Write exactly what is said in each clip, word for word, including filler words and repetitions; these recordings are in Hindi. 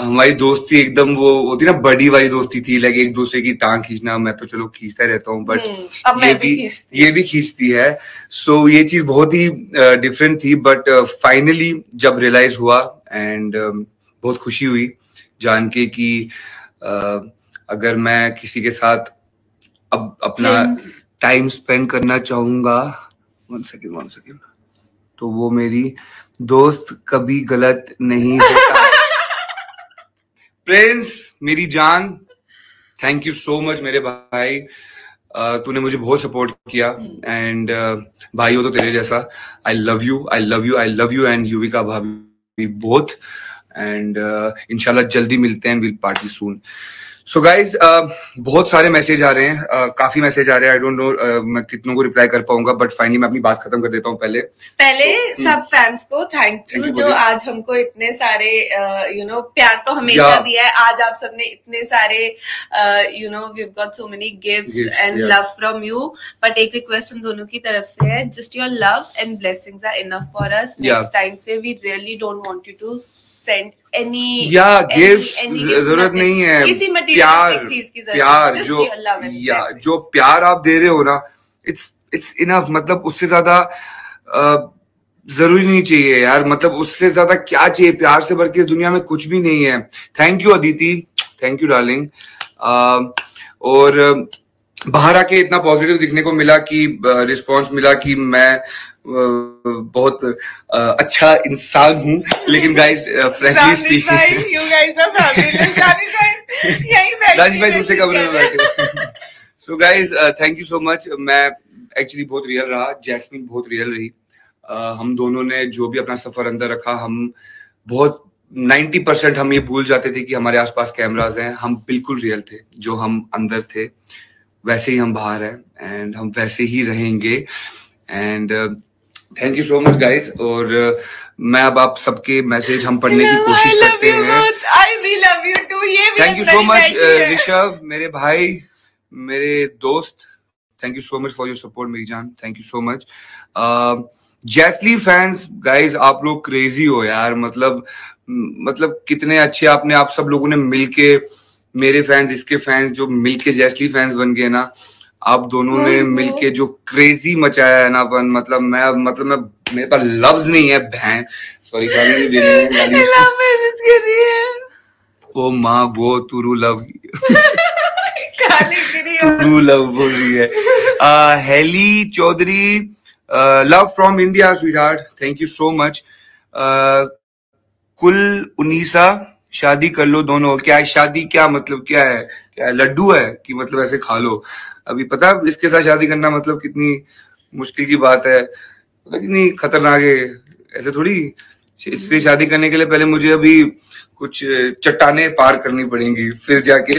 हमारी दोस्ती एकदम वो होती ना बड़ी वाली दोस्ती थी, लाइक एक दूसरे की टांग खींचना। मैं तो चलो खींचता रहता हूँ, बट ये भी ये भी खींचती है। सो so, ये चीज बहुत ही डिफरेंट uh, थी, बट फाइनली uh, जब रियलाइज हुआ एंड uh, बहुत खुशी हुई जान के कि uh, अगर मैं किसी के साथ अब अपना टाइम स्पेंड करना चाहूंगा, वन सेकेंड वन सेकेंड तो वो मेरी दोस्त कभी गलत नहीं होता। प्रिंस मेरी जान, थैंक यू सो मच मेरे भाई, uh, तूने मुझे बहुत सपोर्ट किया एंड uh, भाई हो तो तेरे जैसा। I love you I love you I love you and Yuvika भाभी बोथ, एंड इंशाल्लाह जल्दी मिलते हैं, will party soon. So guys बहुत सारे मैसेज आ रहे हैं, uh, काफी मैसेज आ रहे हैं। आई डोंट नो मैं कितनों को रिप्लाई कर पाऊंगा, बट फाइनली मैं अपनी बात खत्म कर देता हूँ। पहले पहले so, सब फैंस को थैंक यू जो आज हमको इतने सारे यू नो प्यार तो हमेशा दिया है। आज आप सबने इतने सारे you know we have got so many gifts and love from you, but एक रिक्वेस्ट हम दोनों की तरफ से है, just your love and blessings are enough for us. Next time से we really don't want you to send any या गिफ्ट, जरूरत नहीं है किसी मटेरियलिस्टिक चीज की जरूरत, प्यार जो या जो प्यार आप दे रहे हो ना, इट्स इट्स इनफ। मतलब उससे ज्यादा जरूरी नहीं चाहिए यार, मतलब उससे ज्यादा क्या चाहिए? प्यार से बढ़ के दुनिया में कुछ भी नहीं है। Thank you Aditi, thank you darling. और बाहर आके इतना पॉजिटिव दिखने को मिला कि रिस्पांस मिला कि मैं बहुत अच्छा इंसान हूँ, लेकिन guys frankly speaking you guys are Raj भाई दूसरे कमरे में बैठे। So guys thank you so much. मैं एक्चुअली बहुत रियल रहा, जैस्मिन बहुत रियल रही। uh, हम दोनों ने जो भी अपना सफर अंदर रखा, हम बहुत नाइन्टी परसेंट हम ये भूल जाते थे कि हमारे आसपास कैमराज हैं। हम बिल्कुल रियल थे, जो हम अंदर थे वैसे ही हम बाहर हैं, एंड हम वैसे ही रहेंगे। And thank you so much guys. और uh, मैं अब आप सबके मैसेज हम पढ़ने की कोशिश करते हैं। Thank you so much Rishabh मेरे भाई, मेरे दोस्त, thank you so much for your support मेरी जान, thank you so much. Jasly fans guys, आप लोग क्रेजी हो यार, मतलब मतलब कितने अच्छे आपने आप सब लोगों ने मिलके, मेरे फैंस इसके फैंस जो मिलके जैस्ली फैंस बन गए ना, आप दोनों ने मिलके जो क्रेजी मचाया है ना अपन, मतलब मैं मतलब मैं मेरे पास लफ्ज नहीं है बहन, सॉरी गाली नहीं देनी है। ओ माँ वो तुरु लव तुरु लव बोल रही है। Heli Chaudhary, love from India sweetheart, thank you so much. कुल उन्नीसा, शादी कर लो दोनों। क्या है शादी? क्या मतलब क्या है? क्या है लड्डू है कि मतलब ऐसे खा लो? अभी पता इसके साथ शादी करना मतलब कितनी मुश्किल की बात है, पता कितनी खतरनाक है। ऐसे थोड़ी, इससे शादी करने के लिए पहले मुझे अभी कुछ चट्टाने पार करनी पड़ेंगी, फिर जाके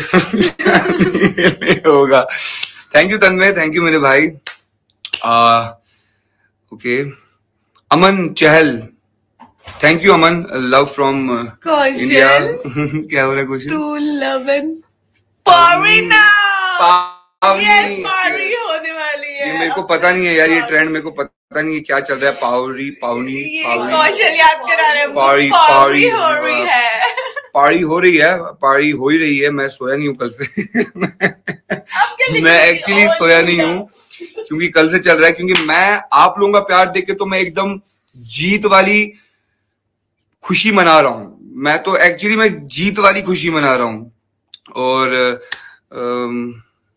होगा। Thank you Tanmay, thank you मेरे भाई। आ, okay Aman Chahal, thank you Aman, love from India. क्या हो रहा है कुछ? टू लवन पारीना Yes, पावरी होने वाली है। ये मेरे को पता नहीं है यार, ये ट्रेंड मेरे को पता नहीं है क्या चल रहा है। पावरी पावनी कौशल याद करा रहे हैं। पारी पारी हो रही है, पारी हो रही है, पारी हो ही रही है। मैं सोया नहीं हूँ कल से। मैं एक्चुअली सोया नहीं हूँ क्योंकि कल से चल रहा है, क्योंकि मैं आप लोगों का प्यार देख के तो मैं एकदम जीत वाली खुशी मना रहा हूँ। मैं तो एक्चुअली मैं जीत वाली खुशी मना रहा हूँ, और आम,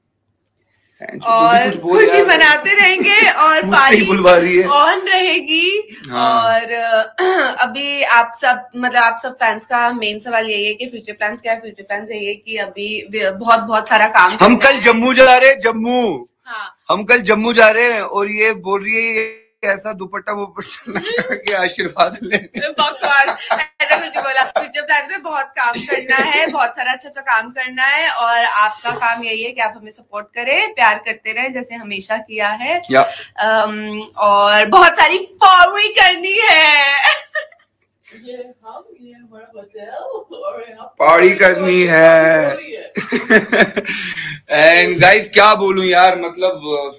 और खुशी मनाते रहेंगे और पारी ऑन रहेगी। हाँ। और अभी आप सब मतलब आप सब फैंस का मेन सवाल यही है कि फ्यूचर प्लान्स क्या है? फ्यूचर प्लान्स यही है कि अभी बहुत बहुत सारा काम हम कल जम्मू जा रहे हैं, जम्मू। हाँ। हम कल जम्मू जा रहे हैं और ये बोल रही है ऐसा दुपट्टा वो के आशीर्वाद ले ऐसा कुछ बोला। फ्यूचर प्लान में बहुत काम करना है, बहुत सारा अच्छा अच्छा काम करना है, और आपका काम यही है कि आप हमें सपोर्ट करें, प्यार करते रहे जैसे हमेशा किया है। um, और बहुत सारी पावरी करनी है। ये हम ये हमारा होटल पार्टी करनी है। एंड गाइस क्या बोलूं यार, मतलब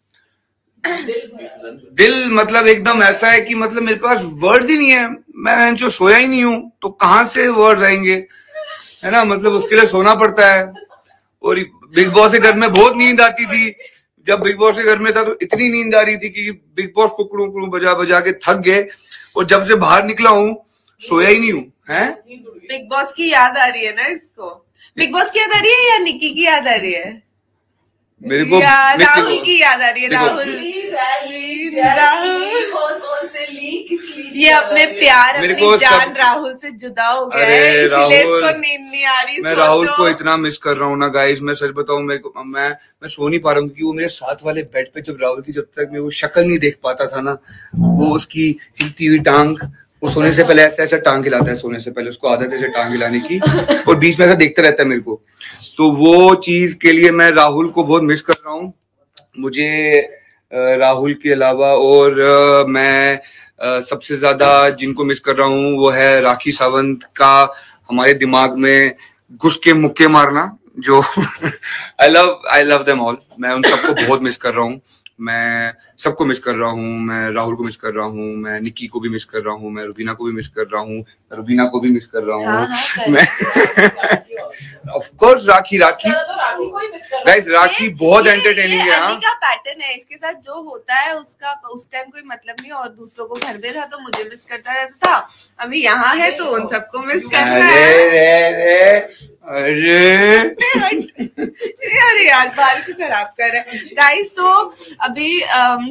दिल मतलब एकदम ऐसा है कि मतलब मेरे पास वर्ड ही नहीं है। मैं जो सोया ही नहीं हूं तो कहां से वर्ड आएंगे। है ना, मतलब उसके लिए सोना पड़ता है। और बिग बॉस के घर में बहुत नींद आती थी, जब बिग बॉस के घर में था तो इतनी नींद आ रही थी कि बिग बॉस कुकड़ू कुकड़ू बजा बजा के थक गए, और जब से बाहर निकला हूँ सोया ही नहीं हूँ। हैं बिग बॉस की याद आ रही है ना इसको? बिग बॉस की याद आ रही है या निक्की की याद आ रही है? मेरे को राहुल की याद आ रही है। राहुल राहुल कौन कौन से लीक, ये अपने प्यार अपनी जान राहुल से जुदा हो गया है, इसीलिए इसको नींद नहीं आ रही। मैं राहुल को इतना मिस कर रहा हूँ ना गाइस, मैं सच बताऊं, मेरे को मैं मैं सो नहीं पा रहा हूँ, क्योंकि वो मेरे साथ वाले बेड पे जब राहुल की जब तक मैं वो शक्ल नहीं देख पाता था ना, वो उसकी हिलती हुई टांग, वो सोने से पहले ऐसा ऐसा टांग हिलाता है, सोने से पहले उसको आदत है ऐसे टांग हिलाने की, और बीच में ऐसा देखता रहता है मेरे को। तो वो चीज के लिए मैं राहुल को बहुत मिस कर रहा हूँ। मुझे राहुल के अलावा और मैं सबसे ज्यादा जिनको मिस कर रहा हूँ वो है राखी सावंत का हमारे दिमाग में घुस के मुक्के मारना, जो I love I love them all. मैं उन सबको बहुत मिस कर रहा हूँ, मैं सबको मिस कर रहा हूँ, मैं राहुल को मिस कर रहा हूँ, मैं निक्की को भी मिस कर रहा हूँ, मैं रुबीना को भी मिस कर रहा हूँ, रुबीना को भी मिस कर रहा हूँ। हाँ, हाँ, मैं of course Rakhi Rakhi guys, Rakhi बहुत एंटरटेनिंग है। हाँ, का पैटर्न है, इसके साथ जो होता है उसका उस टाइम कोई मतलब नहीं, और दूसरों को घर में था तो मुझे मिस करता रहता था, अभी यहाँ है तो उन सबको मिस करता है। अरे अरे यार बाल क्यों खराब कर रहे हैं गाइस। तो अभी आम...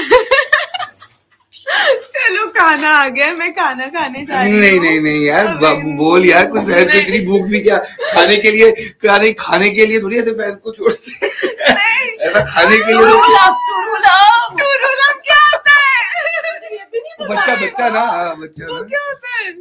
चलो खाना आ गया, मैं खाना खाने जा रही हूँ। नहीं नहीं नहीं यार बोल यार कुछ, बहन को इतनी भूख भी क्या खाने के लिए, खाने खाने के लिए थोड़ी ऐसे बहन को छोड़ते ऐसा खाने के लिए। क्या होता है? बच्चा बच्चा ना बच्चा वो क्या होता है?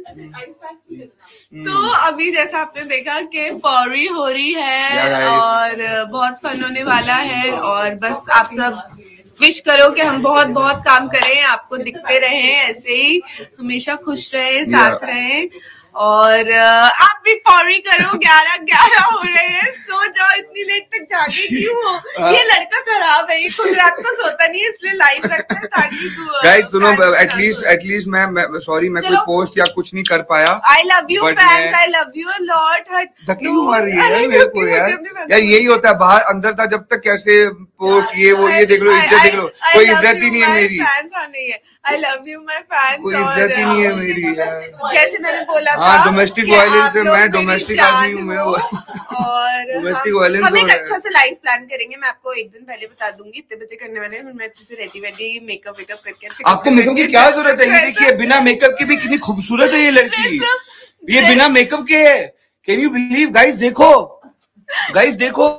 तो अभी जैसा आपने देखा कि पौरी हो रही है और बहुत फन होने वाला है, और बस आप सब विश करो कि हम बहुत बहुत काम करें, आपको दिखते रहें, ऐसे ही हमेशा खुश रहे, साथ रहें, और आप भी पौरी करो। ग्यारह ग्यारह हो रहे हैं, सो जाओ, इतनी लेट तक जागे क्यों हो? ये लड़का खराब है, ये खुद रात को सोता नहीं है, इसलिए लाइव रखता है ताकि गाइस सुनो, एटलीस्ट एटलीस्ट मैं सॉरी मैं कोई पोस्ट या कुछ नहीं कर पाया। I love you fans, I love you a lot. धक्की क्यों मार रही है मेरे को यार? यार यही होता है, बाहर अंदर था जब तक कैसे पोस्ट ये वो, ये देख लो, इज्जत देख लो, कोई इज्जत ही नहीं है मेरी। I love you my fans, कोई इज्जत ही नहीं है मेरी यार। जैसे मैंने बोला था, हाँ डोमेस्टिक वायलेंस है, मैं डोमेस्टिक आदमी हूँ मैं, और डोमेस्टिक वायलेंस हम एक अच्छा से लाइव प्लान करेंगे, मैं आपको एक दिन पहले बता दूंगी इतने बजे करने वाले हैं, मैं अच्छे से रेडी वेडी मेकअप वेकअप करके। आपको मेकअप की क्या जरूरत है? ये देखिए बिना मेकअप के भी कितनी खूबसूरत है ये लड़की, ये बिना मेकअप के है। Can you believe guys? देखो गाइस देखो,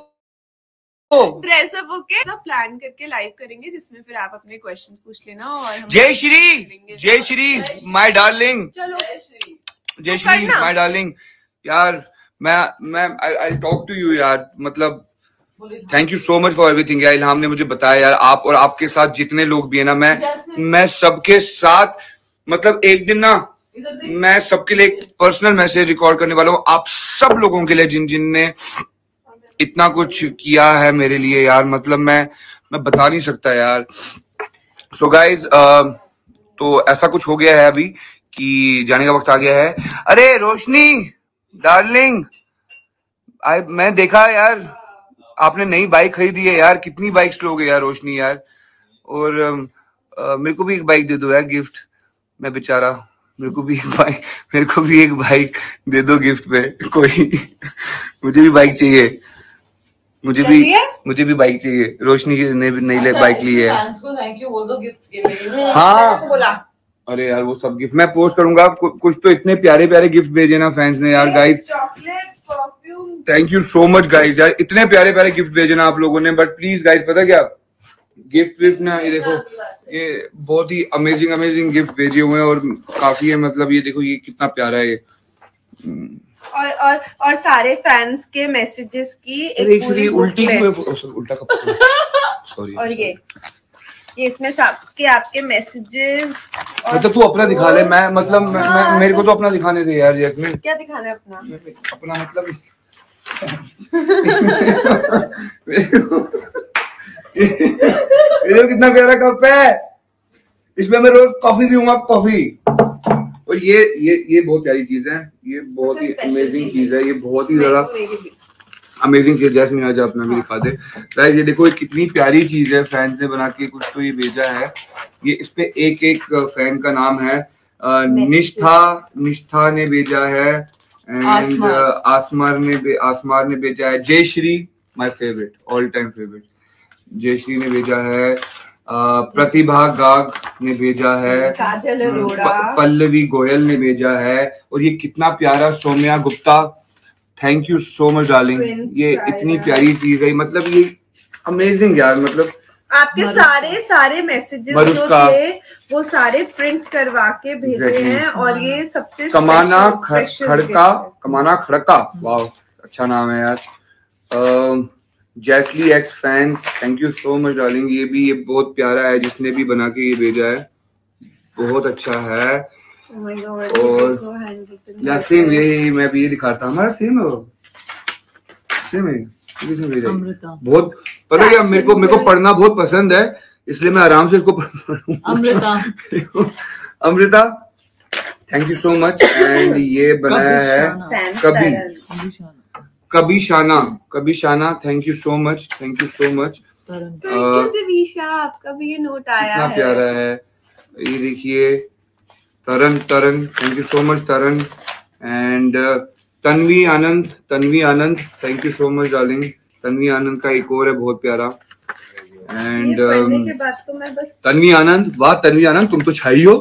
ड्रेसअप होके सब प्लान करके लाइव करेंगे, जिसमें फिर आप अपने क्वेश्चंस पूछ लेना। और जय श्री जय श्री माय डार्लिंग, चलो जय श्री माय डार्लिंग। यार मैं मैं आई टॉक टू यू यार, मतलब thank you so much for everything यार। इल्हाम ने मुझे बताया यार, आप और आपके साथ जितने लोग भी है ना, मैं मैं सबके साथ, मतलब एक दिन ना मैं सबके लिए एक पर्सनल मैसेज रिकॉर्ड करने वाला हूँ, आप सब लोगों के लिए जिन जिनने इतना कुछ किया है मेरे लिए यार, मतलब मैं मैं बता नहीं सकता यार। सो so गाइज uh, तो ऐसा कुछ हो गया है अभी कि जाने का वक्त आ गया है। अरे रोशनी डार्लिंग, आई मैं देखा यार आपने नई बाइक खरीदी है यार, कितनी बाइक्स लोगे यार रोशनी यार, और uh, मेरे को भी एक बाइक दे दो यार गिफ्ट, मैं बेचारा, मेरे को भी एक बाइक मेरे को भी एक बाइक दे दो गिफ्ट पे कोई मुझे भी बाइक चाहिए, मुझे भी मुझे भी बाइक चाहिए। रोशनी ने भी नई बाइक ली है। हाँ अरे यार वो सब गिफ्ट मैं पोस्ट करूंगा, कुछ तो इतने प्यारे प्यारे गिफ्ट भेजे ना फैंस ने यार। Guys thank you so much guys यार, इतने प्यारे प्यारे गिफ्ट भेजे ना आप लोगों ने। बट प्लीज गाइस पता क्या, गिफ्ट विफ्ट ना, ये देखो ये बहुत ही अमेजिंग अमेजिंग गिफ्ट भेजे हुए हैं और काफी है, मतलब ये देखो ये कितना प्यारा है ये, और और और सारे फैंस के मैसेजेस की एक पूरी उल्टी उल्टा सॉरी और ये ये इसमें सबके आपके मैसेजेस। मतलब तू अपना दिखा ले, मैं मतलब मैं, मैं, मेरे को तो अपना दिखाने दे यार। जैस्मिन क्या दिखाना है अपना? अपना मतलब ये कितना प्यारा कप है, इसमें मैं रोज कॉफी पीऊंगा, कॉफी और ये ये ये बहुत प्यारी चीज है, ये बहुत ही अमेजिंग चीज है, ये बहुत ही ज्यादा अमेजिंग चीज। जैस्मीन आज अपना भी दिखा दे गाइस, ये देखो कितनी प्यारी चीज है, फैंस ने बना के कुछ तो ये भेजा है। ये इस पे एक एक फैन का नाम है। निष्ठा निष्ठा ने भेजा है, एंड आसमार ने आसमार ने भेजा है। Jayashree my favourite, all time favourite, Jayashree ने भेजा है। प्रतिभा गाग ने भेजा है। काजल अरोड़ा, पल्लवी गोयल ने भेजा है। और ये कितना प्यारा Saumya Gupta, thank you so much darling, ये इतनी प्यारी चीज है, मतलब ये अमेजिंग यार, मतलब आपके सारे सारे मैसेजेस जो थे वो सारे प्रिंट करवा के भेजे हैं। और ये सबसे कमाना खड़का, कमाना खड़का, वाह अच्छा नाम है यार। Jasly X fan, thank you so much darling, ये भी ये बहुत प्यारा है, जिसने भी बना के ये भेजा है बहुत अच्छा है। oh my God, और या सेम यही मैं भी ये दिखाता हूँ, हमारा सेम है, सेम है, बहुत पता है क्या, मेरे को मेरे को पढ़ना बहुत पसंद है, इसलिए मैं आराम से इसको पढ़ूंगा। Amrita Amrita thank you so much. And ये बनाया है कभी कभी शाना, कभी Shana, thank you so much, thank you so much. Divisha आपका भी ये नोट आया है, कितना प्यारा है ये, देखिए Taran Taran, thank you so much Taran. And Tanvi Anand, Tanvi Anand, thank you so much darling. Tanvi Anand का एक और है बहुत प्यारा। एंड तो मैं बस तन्वी आनंद, वाह तन्वी आनंद तुम तो छाई हो।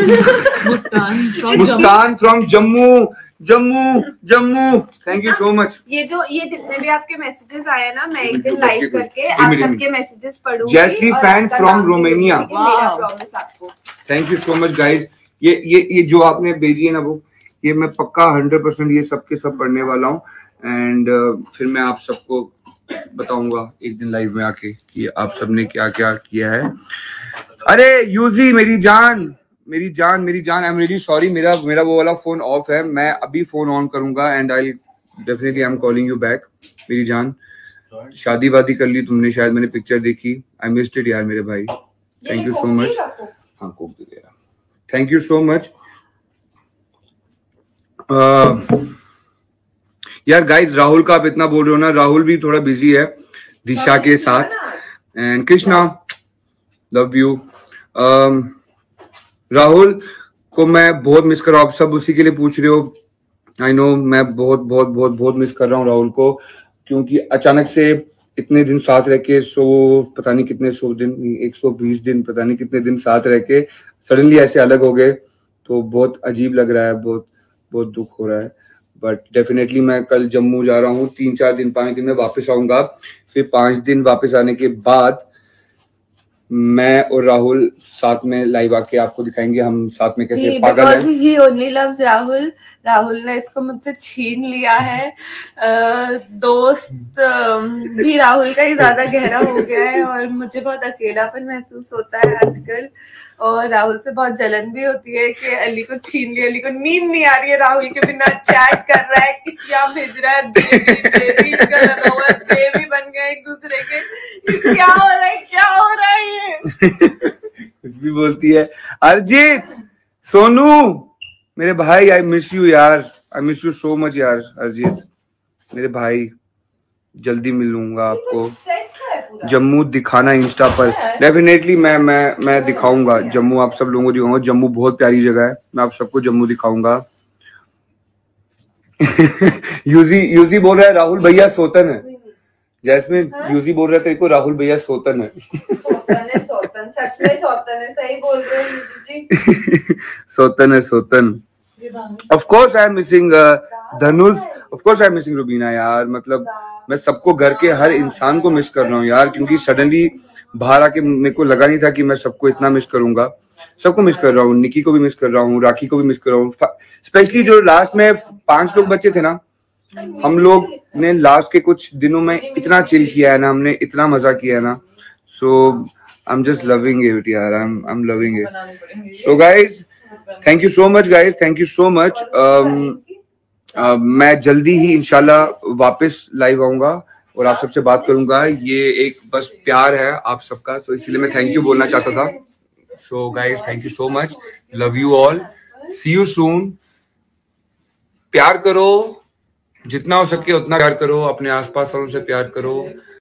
Muskaan from Jammu, Jammu Jammu, thank you so much. ये जो ये जितने भी आपके मैसेजेस आए ना, मैं एक दिन लाइव करके आप सबके मैसेजेस पढ़ूंगी। Jasly fan from Romania, thank you so much guys. ये ये ये जो आपने भेजी है ना, वो ये मैं पक्का हंड्रेड परसेंट ये सबके सब पढ़ने वाला हूँ। एंड uh, फिर मैं आप सबको बताऊंगा एक दिन लाइव में आके कि आप सबने क्या क्या किया है। अरे यूजी मेरी जान, मेरी जान, मेरी जान, आई एम रियली सॉरी, मेरा मेरा वो वाला फोन ऑफ है, मैं अभी फोन ऑन करूंगा and I definitely I am calling you back. मेरी जान, शादी वादी कर ली तुमने शायद, मैंने पिक्चर देखी, आई मिस्ड इट यार मेरे भाई, थैंक यू सो मच। हाँ कोक दे दिया, थैंक यू सो मच। यार गाइस, राहुल का आप इतना बोल रहे हो ना, राहुल भी थोड़ा बिजी है दिशा के साथ। And Krishna love you. Rahul को मैं बहुत मिस कर रहा हूँ, आप सब उसी के लिए पूछ रहे हो, आई नो, मैं बहुत बहुत बहुत बहुत मिस कर रहा हूँ राहुल को, क्योंकि अचानक से इतने दिन साथ रह के, सो पता नहीं कितने सौ दिन, एक सौ बीस दिन, पता नहीं कितने दिन साथ रह के सडनली ऐसे अलग हो गए, तो बहुत अजीब लग रहा है, बहुत बहुत दुख हो रहा है। बट डेफिनेटली मैं कल जम्मू जा रहा हूँ, तीन चार दिन पांच दिन में वापस आऊंगा। फिर पांच दिन वापस आने के बाद मैं और राहुल साथ में लाइव आके आपको दिखाएंगे हम साथ में कैसे पागल हैं। He only loves Rahul, Rahul ने इसको मुझसे छीन लिया है। आ, दोस्त भी राहुल का ही ज्यादा गहरा हो गया है और मुझे बहुत अकेलापन महसूस होता है आजकल, और राहुल से बहुत जलन भी होती है कि अली को छीन लिया, अली को नींद नहीं आ रही है राहुल के बिना, चैट कर रहा है, किसिया भेज रहा है, बेबी बेबी का लगा हुआ है, बेबी बन गए एक दूसरे के, क्या हो रहा है क्या हो रहा है ये। कुछ भी बोलती है। अर्जित, सोनू मेरे भाई, आई मिस यू यार, I miss you so much यार अर्जित मेरे भाई, जल्दी मिलूंगा आपको। जम्मू दिखाना इंस्टा पर, डेफिनेटली मैं मैं मैं दिखाऊंगा जम्मू, आप सब लोगों को दिखाऊंगा। जम्मू बहुत प्यारी जगह है, मैं आप सबको जम्मू दिखाऊंगा। यूजी यूजी बोल रहा है राहुल भैया सोतन है। जैस्मिन, यूजी बोल रहा है तेरे को राहुल भैया सोतन है। सोतन है, सोतन, सच में सोतन है, सही बोल रहे हो जी। सोतन है, सोतन। Of course I am missing Dhanush, of course I am missing Rubina यार, मतलब मैं सबको, घर के हर इंसान को मिस कर रहा हूँ यार, क्योंकि सडनली बाहर आके मेरे को लगा नहीं था कि मैं सबको इतना मिस करूंगा। सबको मिस कर रहा हूँ, निकी को भी मिस कर रहा हूँ, राखी को भी मिस कर रहा हूँ, स्पेशली जो लास्ट में पांच लोग बच्चे थे ना, हम लोग ने लास्ट के कुछ दिनों में इतना चिल किया है ना, हमने इतना मजा किया है ना, so I am just loving it यार, I am I am loving it. So guys, thank you so much guys, thank you so much. Uh, मैं जल्दी ही इंशाल्लाह वापस लाइव आऊंगा और आप सबसे बात करूंगा। ये एक बस प्यार है आप सबका, तो इसलिए मैं थैंक यू बोलना चाहता था। So guys, thank you so much, love you all, see you soon. प्यार करो, जितना हो सके उतना प्यार करो, अपने आसपास वालों से प्यार करो।